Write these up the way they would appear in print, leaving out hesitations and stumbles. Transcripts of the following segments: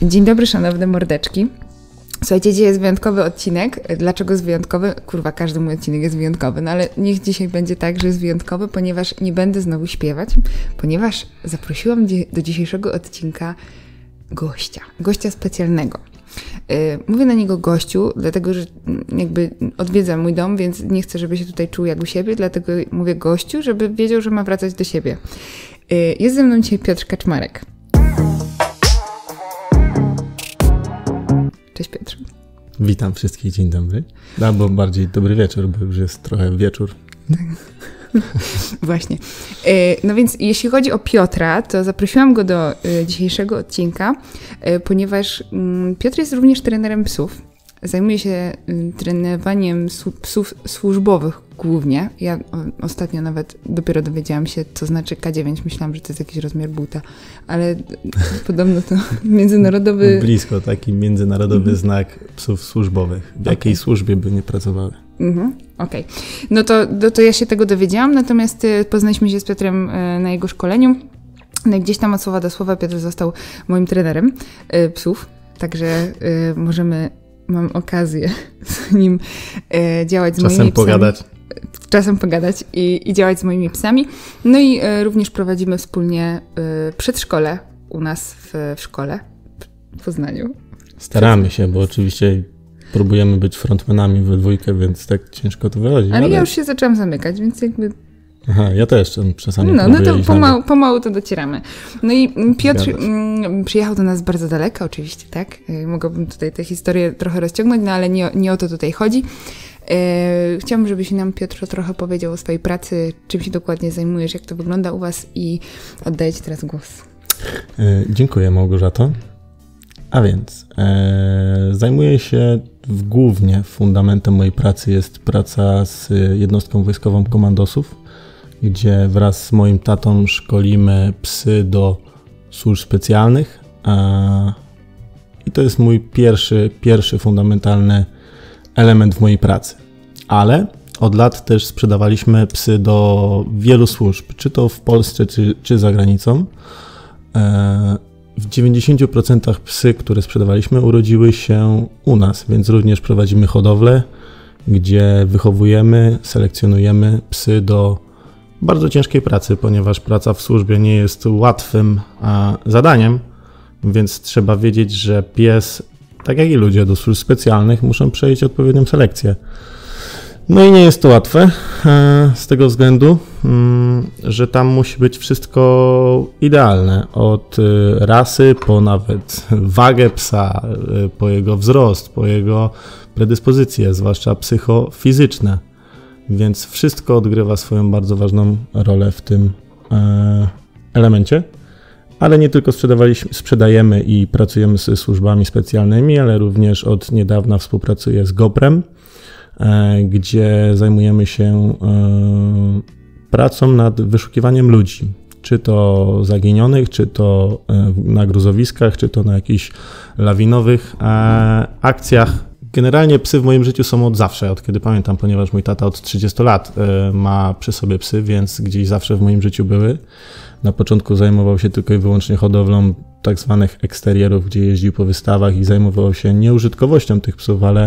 Dzień dobry, szanowne mordeczki. Słuchajcie, dzisiaj jest wyjątkowy odcinek. Dlaczego jest wyjątkowy? Kurwa, każdy mój odcinek jest wyjątkowy, no ale niech dzisiaj będzie tak, że jest wyjątkowy, ponieważ nie będę znowu śpiewać, ponieważ zaprosiłam do dzisiejszego odcinka gościa specjalnego. Mówię na niego gościu, dlatego że jakby odwiedza mój dom, więc nie chcę, żeby się tutaj czuł jak u siebie, dlatego mówię gościu, żeby wiedział, że ma wracać do siebie. Jest ze mną dzisiaj Piotr Kaczmarek. Cześć Piotr. Witam wszystkich, dzień dobry. Albo bardziej dobry wieczór, bo już jest trochę wieczór. Właśnie. No więc jeśli chodzi o Piotra, to zaprosiłam go do dzisiejszego odcinka, ponieważ Piotr jest również trenerem psów. Zajmuje się trenowaniem psów służbowych głównie. Ja ostatnio nawet dopiero dowiedziałam się, co znaczy K9. Myślałam, że to jest jakiś rozmiar buta, ale podobno to międzynarodowy... Blisko, taki międzynarodowy znak psów służbowych. W jakiej służbie by nie pracowały. Okej. No to ja się tego dowiedziałam, natomiast poznaliśmy się z Piotrem na jego szkoleniu. No i gdzieś tam od słowa do słowa Piotr został moim trenerem psów, także mam okazję z nim działać z moimi psami. Czasem pogadać i działać z moimi psami. No i również prowadzimy wspólnie przedszkole u nas w szkole w Poznaniu. Staramy się, bo oczywiście próbujemy być frontmanami we dwójkę, więc tak ciężko to wychodzi. Ale ja już się zaczęłam zamykać, więc jakby... Aha, ja też czasami No to pomału to docieramy. No i Piotr przyjechał do nas bardzo daleko, oczywiście, tak? Mogłabym tutaj tę historię trochę rozciągnąć, no ale nie o to tutaj chodzi. Chciałabym, żebyś nam, Piotr, trochę powiedział o swojej pracy, czym się dokładnie zajmujesz, jak to wygląda u was i oddaję ci teraz głos. Dziękuję, Małgorzato. A więc zajmuję się głównie fundamentem mojej pracy jest praca z jednostką wojskową komandosów, gdzie wraz z moim tatą szkolimy psy do służb specjalnych i to jest mój pierwszy fundamentalny element w mojej pracy. Ale od lat też sprzedawaliśmy psy do wielu służb, czy to w Polsce, czy za granicą. W 90% psy, które sprzedawaliśmy, urodziły się u nas, więc również prowadzimy hodowlę, gdzie wychowujemy, selekcjonujemy psy do bardzo ciężkiej pracy, ponieważ praca w służbie nie jest łatwym zadaniem, więc trzeba wiedzieć, że pies, tak jak i ludzie do służb specjalnych, muszą przejść odpowiednią selekcję. No i nie jest to łatwe z tego względu, że tam musi być wszystko idealne. Od rasy po nawet wagę psa, po jego wzrost, po jego predyspozycje, zwłaszcza psychofizyczne. Więc wszystko odgrywa swoją bardzo ważną rolę w tym elemencie. Ale nie tylko sprzedajemy i pracujemy z służbami specjalnymi, ale również od niedawna współpracuję z GOPR-em, gdzie zajmujemy się pracą nad wyszukiwaniem ludzi, czy to zaginionych, czy to na gruzowiskach, czy to na jakichś lawinowych akcjach. Generalnie psy w moim życiu są od zawsze, od kiedy pamiętam, ponieważ mój tata od 30 lat ma przy sobie psy, więc gdzieś zawsze w moim życiu były. Na początku zajmował się tylko i wyłącznie hodowlą tak zwanych eksterierów, gdzie jeździł po wystawach i zajmował się nie użytkowością tych psów, ale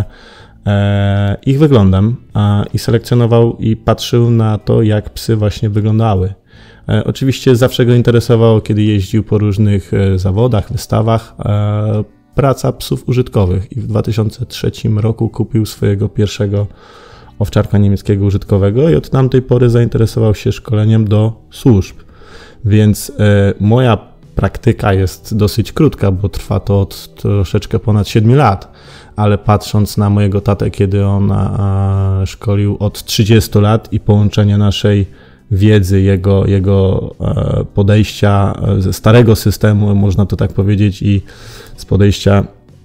ich wyglądem i selekcjonował i patrzył na to, jak psy właśnie wyglądały. Oczywiście zawsze go interesowało, kiedy jeździł po różnych zawodach, wystawach, praca psów użytkowych i w 2003 roku kupił swojego pierwszego owczarka niemieckiego użytkowego i od tamtej pory zainteresował się szkoleniem do służb. Więc moja praktyka jest dosyć krótka, bo trwa to od troszeczkę ponad 7 lat, ale patrząc na mojego tatę, kiedy on szkolił od 30 lat i połączenie naszej wiedzy, jego podejścia ze starego systemu, można to tak powiedzieć, i z podejścia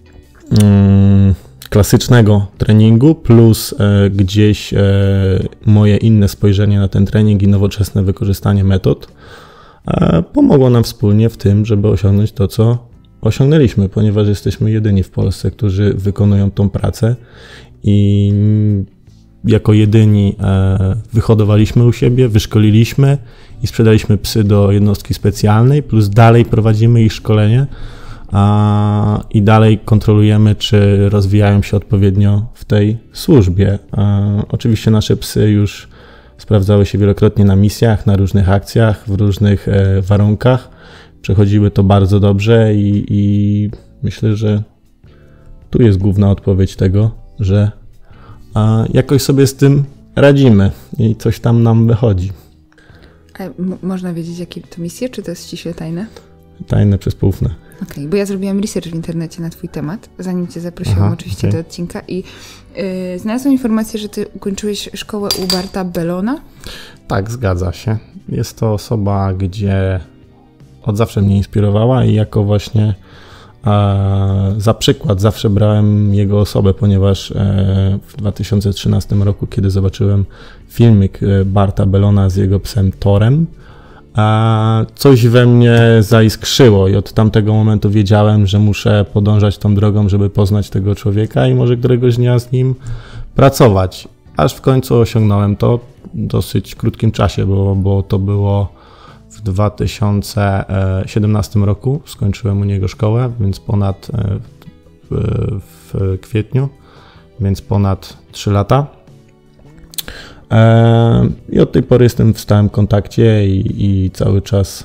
klasycznego treningu, plus gdzieś moje inne spojrzenie na ten trening i nowoczesne wykorzystanie metod, pomogło nam wspólnie w tym, żeby osiągnąć to, co osiągnęliśmy, ponieważ jesteśmy jedyni w Polsce, którzy wykonują tą pracę i jako jedyni wyhodowaliśmy u siebie, wyszkoliliśmy i sprzedaliśmy psy do jednostki specjalnej, plus dalej prowadzimy ich szkolenie, i dalej kontrolujemy, czy rozwijają się odpowiednio w tej służbie. Oczywiście nasze psy już sprawdzały się wielokrotnie na misjach, na różnych akcjach, w różnych warunkach. Przechodziły to bardzo dobrze i myślę, że tu jest główna odpowiedź tego, że jakoś sobie z tym radzimy i coś tam nam wychodzi. A można wiedzieć, jakie to misje, czy to jest ściśle tajne? Tajne przez poufne. Okej, bo ja zrobiłam research w internecie na twój temat, zanim cię zaprosiłam oczywiście do odcinka i znalazłam informację, że ty ukończyłeś szkołę u Barta Bellona. Tak, zgadza się. Jest to osoba, gdzie od zawsze mnie inspirowała i jako właśnie za przykład zawsze brałem jego osobę, ponieważ w 2013 roku, kiedy zobaczyłem filmik Barta Bellona z jego psem Torem, coś we mnie zaiskrzyło i od tamtego momentu wiedziałem, że muszę podążać tą drogą, żeby poznać tego człowieka i może któregoś dnia z nim pracować. Aż w końcu osiągnąłem to w dosyć krótkim czasie, bo to było w 2017 roku. Skończyłem u niego szkołę, więc w kwietniu, więc ponad 3 lata. I od tej pory jestem w stałym kontakcie i cały czas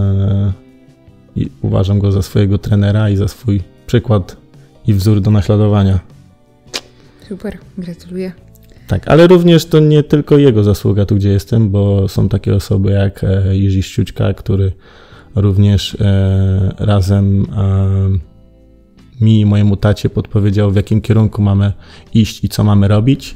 uważam go za swojego trenera i za swój przykład i wzór do naśladowania. Super, gratuluję. Tak, ale również to nie tylko jego zasługa tu, gdzie jestem, bo są takie osoby jak Jiří Šťučka, który również razem mi i mojemu tacie podpowiedział, w jakim kierunku mamy iść i co mamy robić,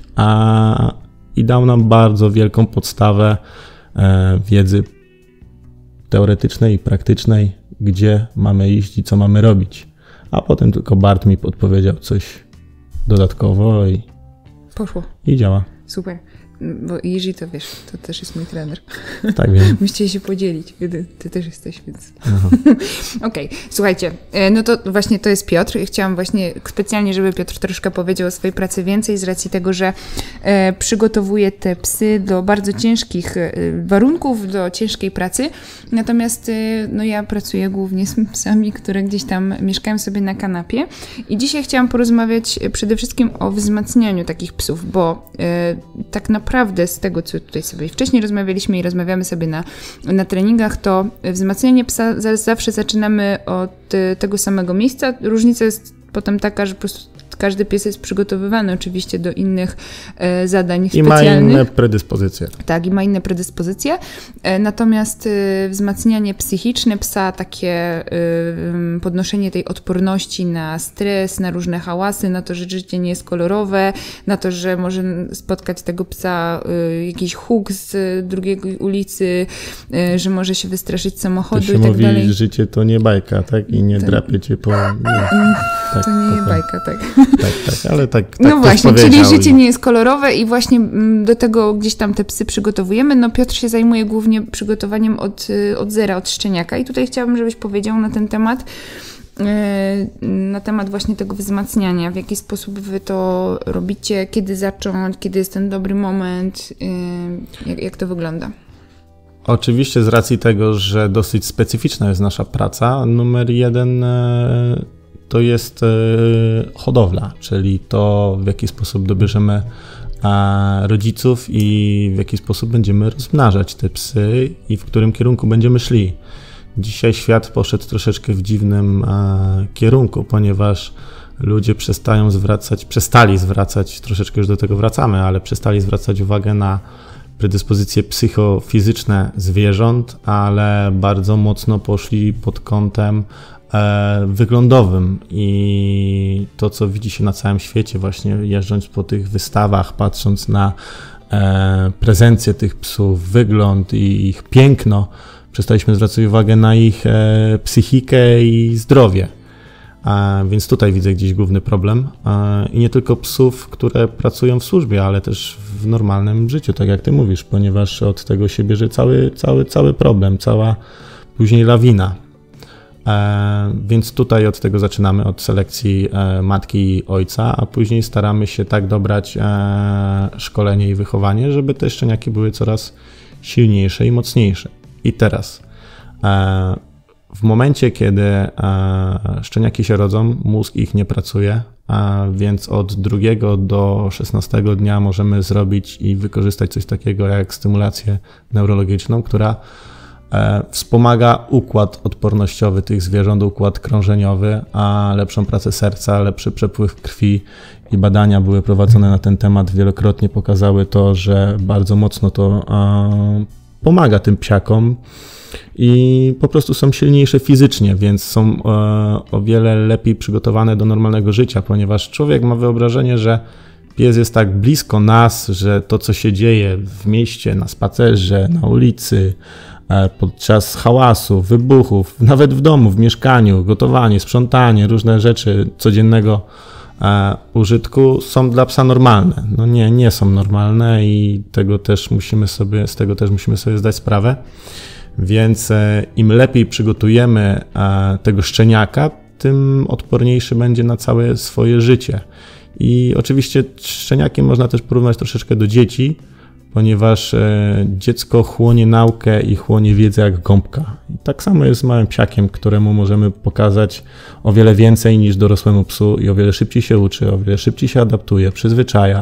i dał nam bardzo wielką podstawę wiedzy teoretycznej i praktycznej, gdzie mamy iść i co mamy robić. A potem tylko Bart mi podpowiedział coś dodatkowo i poszło. I działa. Super. Bo Jiří to wiesz, to też jest mój trener. Tak, wiem. Musicie się podzielić. Ty też jesteś, więc... Okej, słuchajcie, no to właśnie to jest Piotr. Chciałam właśnie specjalnie, żeby Piotr troszkę powiedział o swojej pracy więcej z racji tego, że przygotowuje te psy do bardzo ciężkich warunków, do ciężkiej pracy. Natomiast no ja pracuję głównie z psami, które gdzieś tam mieszkają sobie na kanapie. I dzisiaj chciałam porozmawiać przede wszystkim o wzmacnianiu takich psów, bo tak naprawdę z tego, co tutaj sobie wcześniej rozmawialiśmy i rozmawiamy sobie na treningach, to wzmacnianie psa zawsze zaczynamy od tego samego miejsca. Różnica jest potem taka, że po prostu każdy pies jest przygotowywany oczywiście do innych zadań specjalnych. I ma inne predyspozycje. Tak, i ma inne predyspozycje. Natomiast wzmacnianie psychiczne psa, takie podnoszenie tej odporności na stres, na różne hałasy, na to, że życie nie jest kolorowe, na to, że może spotkać tego psa jakiś huk z drugiej ulicy, że może się wystraszyć samochodu i tak mówi, dalej. Że życie to nie bajka, tak? I nie drapie cię po... To nie jest bajka, tak. Tak, ale tak no właśnie, czyli życie nie jest kolorowe i właśnie do tego gdzieś tam te psy przygotowujemy. No Piotr się zajmuje głównie przygotowaniem od zera, od szczeniaka i tutaj chciałabym, żebyś powiedział na temat właśnie tego wzmacniania, w jaki sposób wy to robicie, kiedy zacząć, kiedy jest ten dobry moment, jak to wygląda? Oczywiście z racji tego, że dosyć specyficzna jest nasza praca, numer 1 to jest hodowla, czyli to, w jaki sposób dobierzemy rodziców i w jaki sposób będziemy rozmnażać te psy i w którym kierunku będziemy szli. Dzisiaj świat poszedł troszeczkę w dziwnym kierunku, ponieważ ludzie przestali zwracać, troszeczkę już do tego wracamy, ale przestali zwracać uwagę na predyspozycje psychofizyczne zwierząt, ale bardzo mocno poszli pod kątem wyglądowym i to, co widzi się na całym świecie, właśnie jeżdżąc po tych wystawach, patrząc na prezencję tych psów, wygląd i ich piękno, przestaliśmy zwracać uwagę na ich psychikę i zdrowie. Więc tutaj widzę gdzieś główny problem. I nie tylko psów, które pracują w służbie, ale też w normalnym życiu, tak jak ty mówisz, ponieważ od tego się bierze cały problem, cała później lawina. Więc tutaj od tego zaczynamy, od selekcji matki i ojca, a później staramy się tak dobrać szkolenie i wychowanie, żeby te szczeniaki były coraz silniejsze i mocniejsze. I teraz w momencie, kiedy szczeniaki się rodzą, mózg ich nie pracuje, więc od 2 do 16 dnia możemy zrobić i wykorzystać coś takiego jak stymulację neurologiczną, która wspomaga układ odpornościowy tych zwierząt, układ krążeniowy, a lepszą pracę serca, lepszy przepływ krwi i badania były prowadzone na ten temat. Wielokrotnie pokazały to, że bardzo mocno to pomaga tym psiakom i po prostu są silniejsze fizycznie, więc są o wiele lepiej przygotowane do normalnego życia, ponieważ człowiek ma wyobrażenie, że pies jest tak blisko nas, że to, co się dzieje w mieście, na spacerze, na ulicy, podczas hałasu, wybuchów, nawet w domu, w mieszkaniu, gotowanie, sprzątanie, różne rzeczy codziennego użytku są dla psa normalne. No nie są normalne i z tego też musimy sobie zdać sprawę. Więc im lepiej przygotujemy tego szczeniaka, tym odporniejszy będzie na całe swoje życie. I oczywiście szczeniaki można też porównać troszeczkę do dzieci, ponieważ dziecko chłonie naukę i chłonie wiedzę jak gąbka. I tak samo jest z małym psiakiem, któremu możemy pokazać o wiele więcej niż dorosłemu psu i o wiele szybciej się uczy, o wiele szybciej się adaptuje, przyzwyczaja.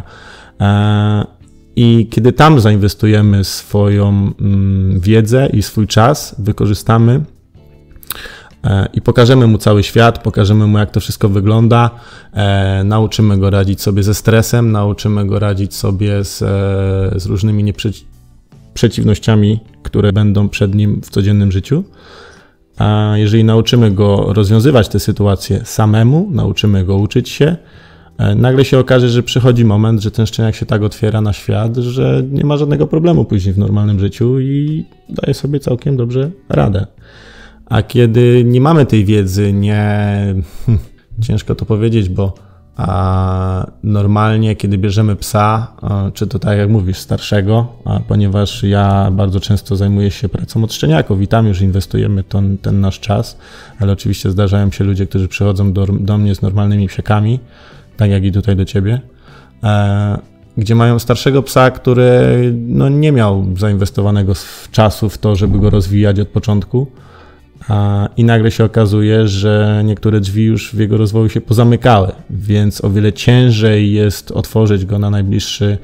I kiedy tam zainwestujemy swoją wiedzę i swój czas, wykorzystamy i pokażemy mu cały świat, pokażemy mu jak to wszystko wygląda, nauczymy go radzić sobie ze stresem, nauczymy go radzić sobie z różnymi przeciwnościami, które będą przed nim w codziennym życiu. A jeżeli nauczymy go rozwiązywać te sytuacje samemu, nauczymy go uczyć się, nagle się okaże, że przychodzi moment, że ten szczeniak się tak otwiera na świat, że nie ma żadnego problemu później w normalnym życiu i daje sobie całkiem dobrze radę. A kiedy nie mamy tej wiedzy, ciężko to powiedzieć, bo normalnie kiedy bierzemy psa, czy to tak jak mówisz, starszego, ponieważ ja bardzo często zajmuję się pracą od szczeniaków i tam już inwestujemy ten nasz czas, ale oczywiście zdarzają się ludzie, którzy przychodzą do mnie z normalnymi psiakami, tak jak i tutaj do ciebie, gdzie mają starszego psa, który nie miał zainwestowanego czasu w to, żeby go rozwijać od początku. I nagle się okazuje, że niektóre drzwi już w jego rozwoju się pozamykały, więc o wiele ciężej jest otworzyć go na najbliższy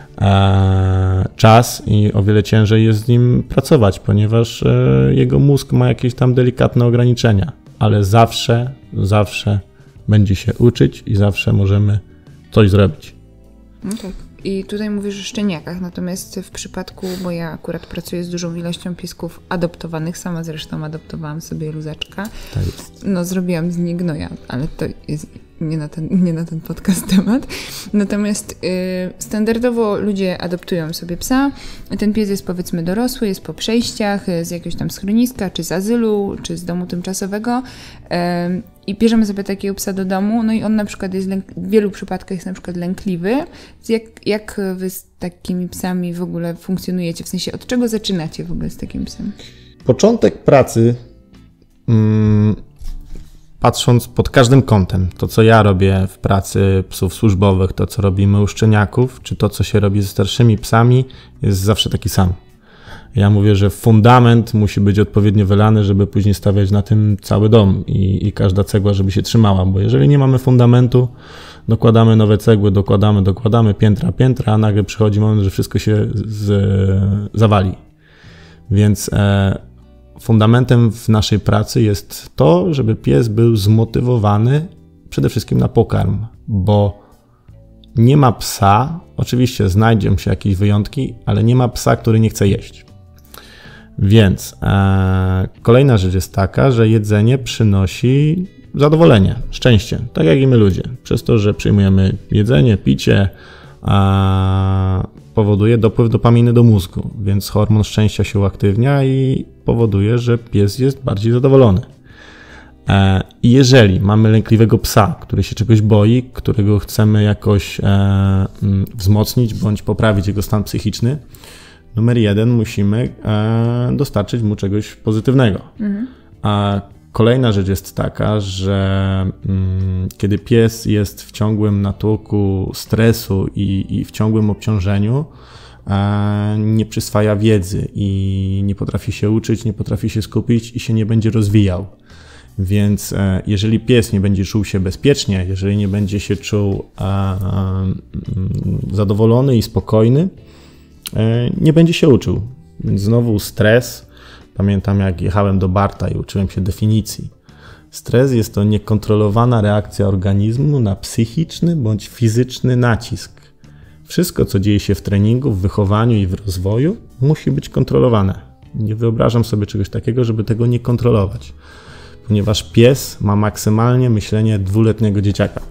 czas i o wiele ciężej jest z nim pracować, ponieważ jego mózg ma jakieś tam delikatne ograniczenia, ale zawsze będzie się uczyć i zawsze możemy coś zrobić. No tak. I tutaj mówisz o szczeniakach, natomiast w przypadku, bo ja akurat pracuję z dużą ilością piesków adoptowanych, sama zresztą adoptowałam sobie luzaczka. Tak jest. Zrobiłam z niej gnoja, ale to jest nie na ten podcast temat. Natomiast standardowo ludzie adoptują sobie psa. Ten pies jest powiedzmy dorosły, jest po przejściach z jakiegoś tam schroniska, czy z azylu, czy z domu tymczasowego i bierzemy sobie takiego psa do domu, no i on na przykład jest w wielu przypadkach jest na przykład lękliwy. Jak wy z takimi psami w ogóle funkcjonujecie? W sensie od czego zaczynacie w ogóle z takim psem? Początek pracy patrząc pod każdym kątem, to co ja robię w pracy psów służbowych, to co robimy u szczeniaków, czy to co się robi ze starszymi psami, jest zawsze taki sam. Ja mówię, że fundament musi być odpowiednio wylany, żeby później stawiać na tym cały dom i każda cegła, żeby się trzymała, bo jeżeli nie mamy fundamentu, dokładamy nowe cegły, dokładamy piętra, a nagle przychodzi moment, że wszystko się zawali. Więc fundamentem w naszej pracy jest to, żeby pies był zmotywowany przede wszystkim na pokarm, bo nie ma psa, oczywiście znajdą się jakieś wyjątki, ale nie ma psa, który nie chce jeść. Więc kolejna rzecz jest taka, że jedzenie przynosi zadowolenie, szczęście, tak jak i my ludzie. Przez to, że przyjmujemy jedzenie, picie, powoduje dopływ dopaminy do mózgu, więc hormon szczęścia się uaktywnia i powoduje, że pies jest bardziej zadowolony. I jeżeli mamy lękliwego psa, który się czegoś boi, którego chcemy jakoś wzmocnić bądź poprawić jego stan psychiczny, numer 1 musimy dostarczyć mu czegoś pozytywnego. A kolejna rzecz jest taka, że kiedy pies jest w ciągłym natłoku stresu i w ciągłym obciążeniu, nie przyswaja wiedzy i nie potrafi się uczyć, nie potrafi się skupić i się nie będzie rozwijał. Więc jeżeli pies nie będzie czuł się bezpiecznie, jeżeli nie będzie się czuł zadowolony i spokojny, nie będzie się uczył. Więc znowu stres. Pamiętam, jak jechałem do Barta i uczyłem się definicji. Stres jest to niekontrolowana reakcja organizmu na psychiczny bądź fizyczny nacisk. Wszystko, co dzieje się w treningu, w wychowaniu i w rozwoju, musi być kontrolowane. Nie wyobrażam sobie czegoś takiego, żeby tego nie kontrolować. Ponieważ pies ma maksymalnie myślenie 2-letniego dzieciaka.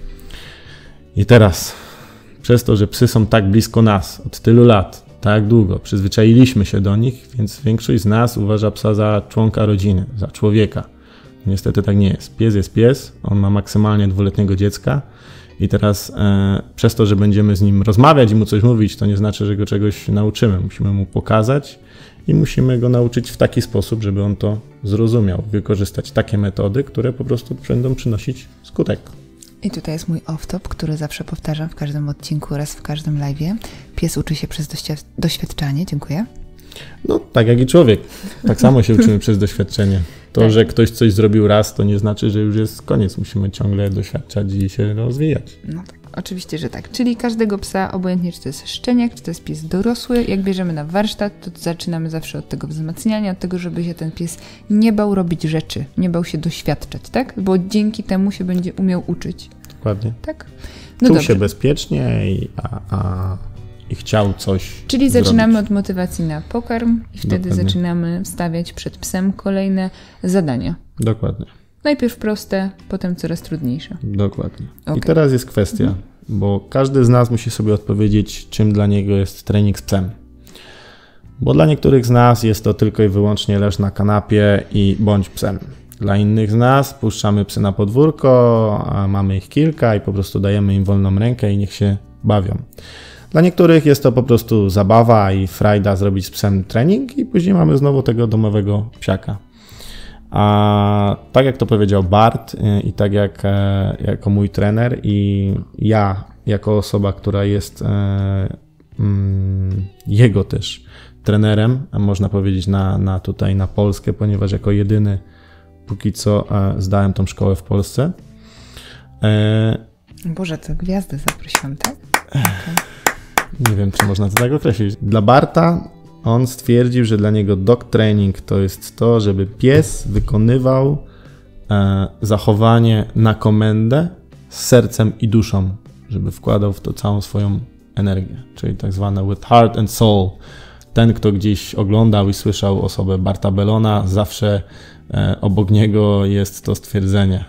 I teraz, przez to, że psy są tak blisko nas od tylu lat, tak długo, przyzwyczailiśmy się do nich, więc większość z nas uważa psa za członka rodziny, za człowieka. Niestety tak nie jest. Pies jest pies, on ma maksymalnie 2-letniego dziecka i teraz przez to, że będziemy z nim rozmawiać i mu coś mówić, to nie znaczy, że go czegoś nauczymy. Musimy mu pokazać i musimy go nauczyć w taki sposób, żeby on to zrozumiał. Wykorzystać takie metody, które po prostu będą przynosić skutek. I tutaj jest mój off-top, który zawsze powtarzam w każdym odcinku oraz w każdym live'ie. Pies uczy się przez doświadczanie. Dziękuję. No, tak jak i człowiek. Tak samo się uczymy przez doświadczenie. To, tak, że ktoś coś zrobił raz, to nie znaczy, że już jest koniec. Musimy ciągle doświadczać i się rozwijać. No tak, oczywiście, że tak. Czyli każdego psa, obojętnie czy to jest szczeniak, czy to jest pies dorosły, jak bierzemy na warsztat, to zaczynamy zawsze od tego wzmacniania, od tego, żeby się ten pies nie bał robić rzeczy, nie bał się doświadczać, tak? Bo dzięki temu się będzie umiał uczyć. Dokładnie. Tak? No czuł się bezpiecznie i chciał coś Czyli zaczynamy zrobić. od motywacji na pokarm i wtedy Dokładnie. Zaczynamy stawiać przed psem kolejne zadania. Dokładnie. Najpierw proste, potem coraz trudniejsze. Dokładnie. Okay. I teraz jest kwestia, bo każdy z nas musi sobie odpowiedzieć, czym dla niego jest trening z psem. Bo dla niektórych z nas jest to tylko i wyłącznie leż na kanapie i bądź psem. Dla innych z nas puszczamy psy na podwórko, a mamy ich kilka i po prostu dajemy im wolną rękę i niech się bawią. Dla niektórych jest to po prostu zabawa i frajda zrobić z psem trening i później mamy znowu tego domowego psiaka. A tak jak to powiedział Bart i tak jak jako mój trener i ja jako osoba, która jest jego też trenerem, można powiedzieć tutaj na Polskę, ponieważ jako jedyny póki co zdałem tą szkołę w Polsce. Boże, to gwiazdę zaprosiłam, tak? Okay. Nie wiem, czy można to tak określić. Dla Barta on stwierdził, że dla niego dog training to jest to, żeby pies wykonywał zachowanie na komendę z sercem i duszą, żeby wkładał w to całą swoją energię, czyli tak zwane with heart and soul. Ten, kto gdzieś oglądał i słyszał osobę Barta Bellona, zawsze obok niego jest to stwierdzenie.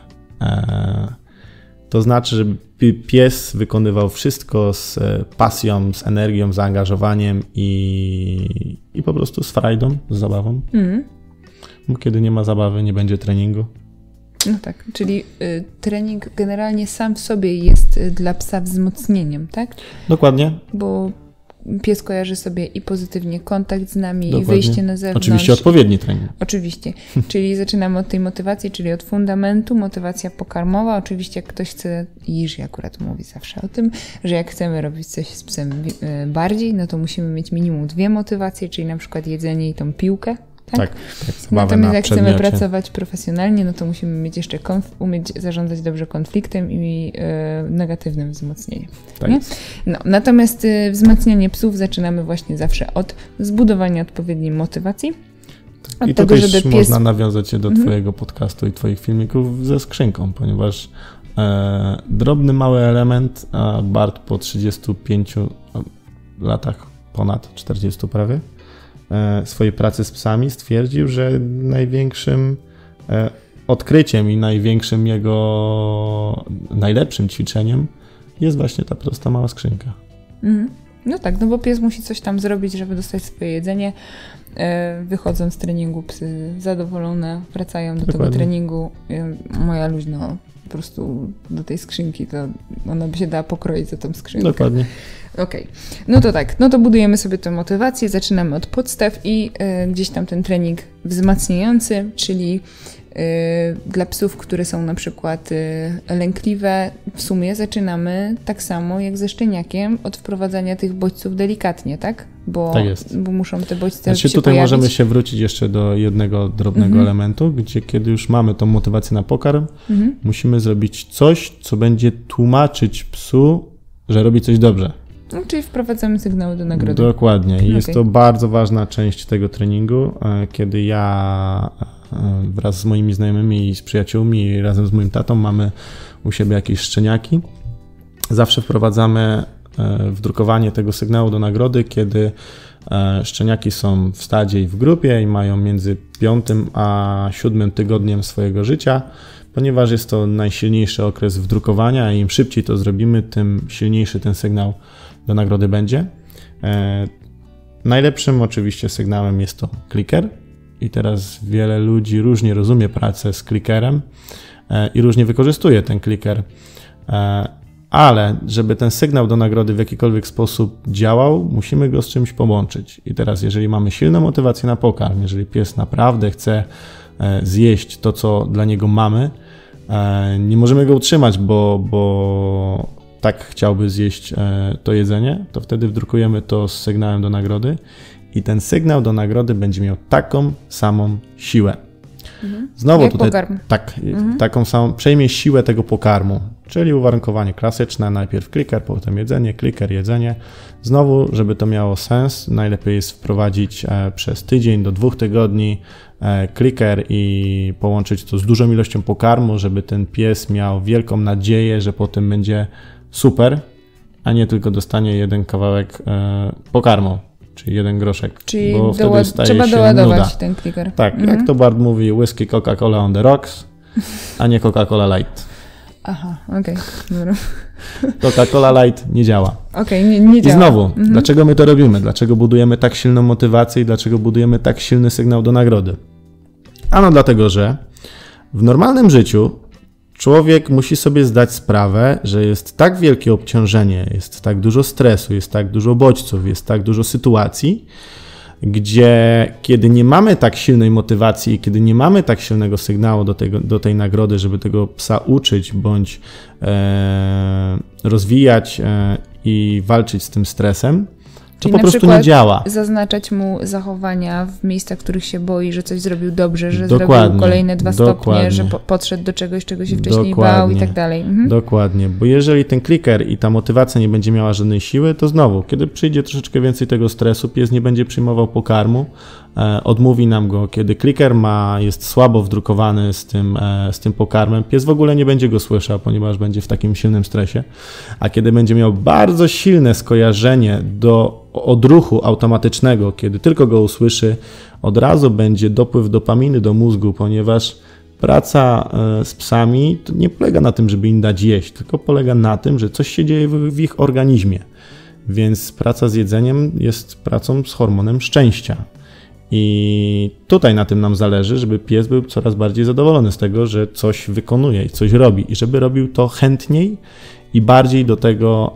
To znaczy, żeby pies wykonywał wszystko z pasją, z energią, zaangażowaniem i po prostu z frajdą, z zabawą. Bo kiedy nie ma zabawy, nie będzie treningu. No tak, czyli trening generalnie sam w sobie jest dla psa wzmocnieniem, tak? Dokładnie. Bo pies kojarzy sobie i pozytywnie kontakt z nami, Dokładnie. I wyjście na zewnątrz. Oczywiście odpowiedni trening. Oczywiście. Czyli zaczynamy od tej motywacji, czyli od fundamentu, motywacja pokarmowa. Oczywiście jak ktoś chce, Jiří akurat mówi zawsze o tym, że jak chcemy robić coś z psem bardziej, no to musimy mieć minimum 2 motywacje, czyli na przykład jedzenie i tą piłkę. Tak. Natomiast jak chcemy pracować profesjonalnie, no to musimy mieć jeszcze umieć zarządzać dobrze konfliktem i negatywnym wzmocnieniem. Tak. No, natomiast wzmacnianie psów zaczynamy właśnie zawsze od zbudowania odpowiedniej motywacji. I to też żeby można nawiązać się do Twojego podcastu i Twoich filmików ze skrzynką, ponieważ drobny, mały element, a Bart po 35 latach, ponad 40 prawie, swojej pracy z psami stwierdził, że największym odkryciem i największym jego najlepszym ćwiczeniem jest właśnie ta prosta mała skrzynka. No tak, no bo pies musi coś tam zrobić, żeby dostać swoje jedzenie. Wychodzą z treningu psy zadowolone, wracają do tego treningu. Moja luźno po prostu do tej skrzynki, to ona by się dała pokroić za tą skrzynkę. Dokładnie. Okej. No to tak, no to budujemy sobie tę motywację, zaczynamy od podstaw i gdzieś tam ten trening wzmacniający, czyli Dla psów, które są na przykład lękliwe, w sumie zaczynamy tak samo jak ze szczeniakiem od wprowadzania tych bodźców delikatnie, tak? Tak jest. Bo muszą te bodźce się tutaj pojawić. możemy się wrócić jeszcze do jednego drobnego elementu, gdzie kiedy już mamy tą motywację na pokarm, musimy zrobić coś, co będzie tłumaczyć psu, że robi coś dobrze. No, czyli wprowadzamy sygnały do nagrody. Dokładnie. I jest to bardzo ważna część tego treningu, kiedy ja wraz z moimi znajomymi i z przyjaciółmi i razem z moim tatą mamy u siebie jakieś szczeniaki. Zawsze wprowadzamy wdrukowanie tego sygnału do nagrody, kiedy szczeniaki są w stadzie i w grupie i mają między 5 a 7 tygodniem swojego życia, ponieważ jest to najsilniejszy okres wdrukowania i im szybciej to zrobimy, tym silniejszy ten sygnał do nagrody będzie. Najlepszym oczywiście sygnałem jest to kliker i teraz wiele ludzi różnie rozumie pracę z klikerem i różnie wykorzystuje ten kliker, ale żeby ten sygnał do nagrody w jakikolwiek sposób działał, musimy go z czymś połączyć. I teraz jeżeli mamy silną motywację na pokarm, jeżeli pies naprawdę chce zjeść to, co dla niego mamy, nie możemy go utrzymać, bo tak chciałby zjeść to jedzenie, to wtedy wdrukujemy to z sygnałem do nagrody i ten sygnał do nagrody będzie miał taką samą siłę. Znowu jak tutaj pokarm. taką samą, przejmie siłę tego pokarmu, czyli uwarunkowanie klasyczne, najpierw kliker, potem jedzenie, kliker, jedzenie. Znowu, żeby to miało sens, najlepiej jest wprowadzić przez tydzień do 2 tygodni kliker i połączyć to z dużą ilością pokarmu, żeby ten pies miał wielką nadzieję, że potem będzie super, a nie tylko dostanie jeden kawałek pokarmu, czyli 1 groszek. Czyli bo wtedy staje trzeba się doładować nuda. ten kliker. Tak, jak to Bart mówi, whisky, Coca-Cola on the rocks, a nie Coca-Cola light. Aha, okej. Dobra. Coca-Cola light nie działa. Okej, nie działa. I znowu, dlaczego my to robimy? Dlaczego budujemy tak silną motywację i dlaczego budujemy tak silny sygnał do nagrody? Ano dlatego, że w normalnym życiu człowiek musi sobie zdać sprawę, że jest tak wielkie obciążenie, jest tak dużo stresu, jest tak dużo bodźców, jest tak dużo sytuacji, gdzie kiedy nie mamy tak silnej motywacji i kiedy nie mamy tak silnego sygnału do tej nagrody, żeby tego psa uczyć bądź rozwijać i walczyć z tym stresem, to po prostu nie działa. Zaznaczać mu zachowania w miejscach, w których się boi, że coś zrobił dobrze, że zrobił kolejne 2 stopnie, że podszedł do czegoś, czego się wcześniej bał i tak dalej. Dokładnie, bo jeżeli ten kliker i ta motywacja nie będzie miała żadnej siły, to znowu, kiedy przyjdzie troszeczkę więcej tego stresu, pies nie będzie przyjmował pokarmu, odmówi nam go. Kiedy kliker jest słabo wdrukowany z tym pokarmem, pies w ogóle nie będzie go słyszał, ponieważ będzie w takim silnym stresie. A kiedy będzie miał bardzo silne skojarzenie do odruchu automatycznego, kiedy tylko go usłyszy, od razu będzie dopływ dopaminy do mózgu, ponieważ praca z psami to nie polega na tym, żeby im dać jeść, tylko polega na tym, że coś się dzieje w ich organizmie. Więc praca z jedzeniem jest pracą z hormonem szczęścia. I tutaj na tym nam zależy, żeby pies był coraz bardziej zadowolony z tego, że coś wykonuje i coś robi. I żeby robił to chętniej i bardziej do tego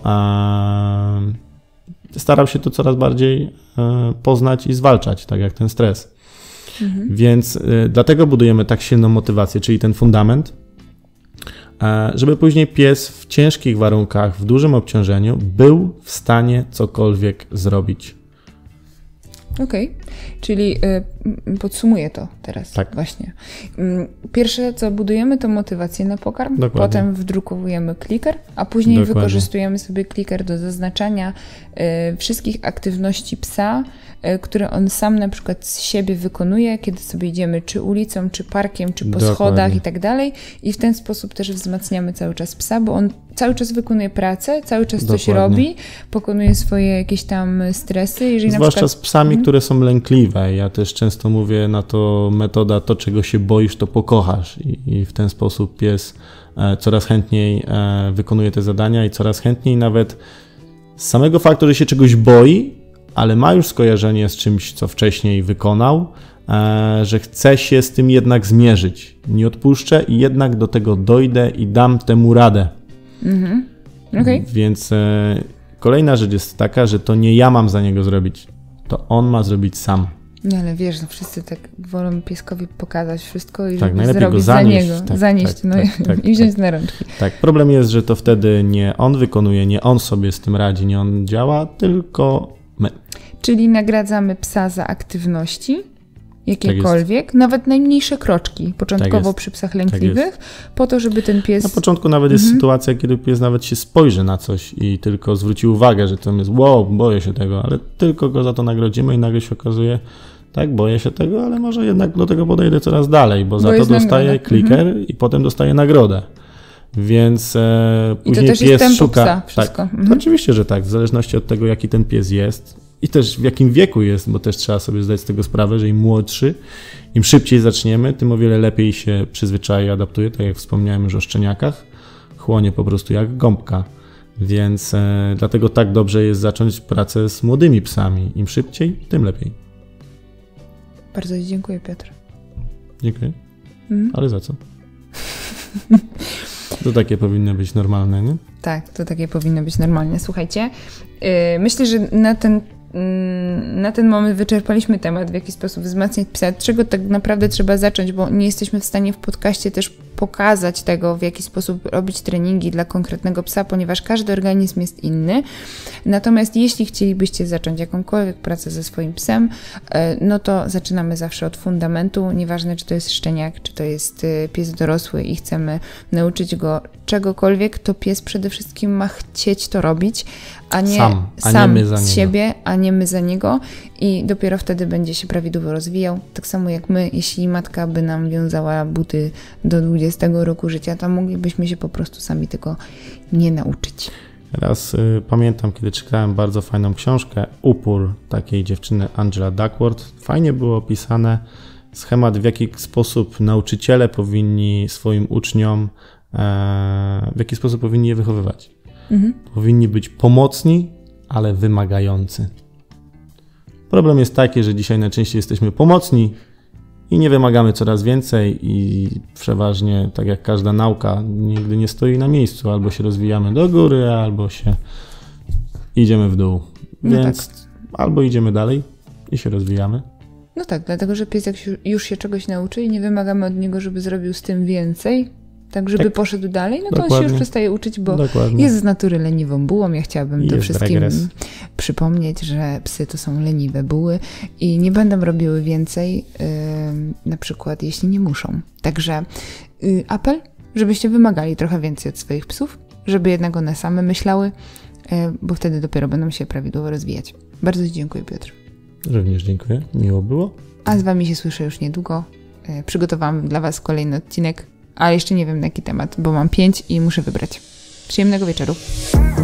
starał się to coraz bardziej poznać i zwalczać, tak jak ten stres. Więc dlatego budujemy tak silną motywację, czyli ten fundament, żeby później pies w ciężkich warunkach, w dużym obciążeniu był w stanie cokolwiek zrobić. Okej, czyli podsumuję to teraz właśnie. Pierwsze co, budujemy to motywację na pokarm, potem wdrukowujemy kliker, a później wykorzystujemy sobie kliker do zaznaczania wszystkich aktywności psa, które on sam na przykład z siebie wykonuje, kiedy sobie idziemy czy ulicą, czy parkiem, czy po schodach i tak dalej. I w ten sposób też wzmacniamy cały czas psa, bo on cały czas wykonuje pracę, cały czas coś robi, pokonuje swoje jakieś tam stresy. Jeżeli zwłaszcza na przykład... z psami, które są lękliwe. Ja też często mówię na to metoda, to czego się boisz, to pokochasz. I w ten sposób pies coraz chętniej wykonuje te zadania i coraz chętniej nawet z samego faktu, że się czegoś boi, ale ma już skojarzenie z czymś, co wcześniej wykonał, że chce się z tym jednak zmierzyć. Nie odpuszczę i jednak do tego dojdę i dam temu radę. Więc kolejna rzecz jest taka, że to nie ja mam za niego zrobić, to on ma zrobić sam. Nie, ale wiesz, no wszyscy tak wolą pieskowi pokazać wszystko i tak, żeby zrobić za niego, zanieść i wziąć na rączki. Tak, problem jest, że to wtedy nie on wykonuje, nie on sobie z tym radzi, nie on działa, tylko my. Czyli nagradzamy psa za aktywności, jakiekolwiek, tak nawet najmniejsze kroczki, początkowo przy psach lękliwych, po to, żeby ten pies... Na początku nawet jest sytuacja, kiedy pies nawet się spojrzy na coś i tylko zwróci uwagę, że to jest wow, boję się tego, ale tylko go za to nagrodzimy i nagle się okazuje, tak, boję się tego, ale może jednak do tego podejdę coraz dalej, bo za to dostaje kliker i potem dostaje nagrodę. Więc później i to też pies jest szuka... psa, wszystko. Tak, oczywiście, że tak, w zależności od tego, jaki ten pies jest i też w jakim wieku jest, bo też trzeba sobie zdać z tego sprawę, że im młodszy, im szybciej zaczniemy, tym o wiele lepiej się przyzwyczai i adaptuje, tak jak wspomniałem już o szczeniakach, chłonie po prostu jak gąbka. Więc dlatego tak dobrze jest zacząć pracę z młodymi psami. Im szybciej, tym lepiej. Bardzo Ci dziękuję, Piotr. Dziękuję. Ale za co? To takie powinno być normalne, nie? Tak, to takie powinno być normalne. Słuchajcie, myślę, że na ten moment wyczerpaliśmy temat, w jaki sposób wzmacniać psa, od czego tak naprawdę trzeba zacząć, bo nie jesteśmy w stanie w podcaście też pokazać tego, w jaki sposób robić treningi dla konkretnego psa, ponieważ każdy organizm jest inny. Natomiast jeśli chcielibyście zacząć jakąkolwiek pracę ze swoim psem, no to zaczynamy zawsze od fundamentu, nieważne czy to jest szczeniak, czy to jest pies dorosły i chcemy nauczyć go czegokolwiek, to pies przede wszystkim ma chcieć to robić, a nie sam z siebie, a nie my za niego i dopiero wtedy będzie się prawidłowo rozwijał. Tak samo jak my, jeśli matka by nam wiązała buty do 20 roku życia, to moglibyśmy się po prostu sami tego nie nauczyć. Raz pamiętam, kiedy czytałem bardzo fajną książkę Upór takiej dziewczyny Angela Duckworth. Fajnie było opisane schemat, w jaki sposób nauczyciele powinni swoim uczniom, w jaki sposób powinni je wychowywać. Powinni być pomocni, ale wymagający. Problem jest taki, że dzisiaj najczęściej jesteśmy pomocni i nie wymagamy coraz więcej i przeważnie, tak jak każda nauka, nigdy nie stoi na miejscu. Albo się rozwijamy do góry, albo się idziemy w dół. Więc tak. Albo idziemy dalej i się rozwijamy. No tak, dlatego że pies jak już się czegoś nauczy i nie wymagamy od niego, żeby zrobił z tym więcej, tak żeby poszedł dalej, no to on się już przestaje uczyć, bo jest z natury leniwą bułą. Ja chciałabym to wszystkim przypomnieć, że psy to są leniwe buły i nie będą robiły więcej, na przykład jeśli nie muszą. Także apel, żebyście wymagali trochę więcej od swoich psów, żeby jednak one same myślały, bo wtedy dopiero będą się prawidłowo rozwijać. Bardzo Ci dziękuję, Piotr. Również dziękuję, miło było. A z Wami się słyszę już niedługo. Przygotowałam dla Was kolejny odcinek, ale jeszcze nie wiem na jaki temat, bo mam 5 i muszę wybrać. Przyjemnego wieczoru.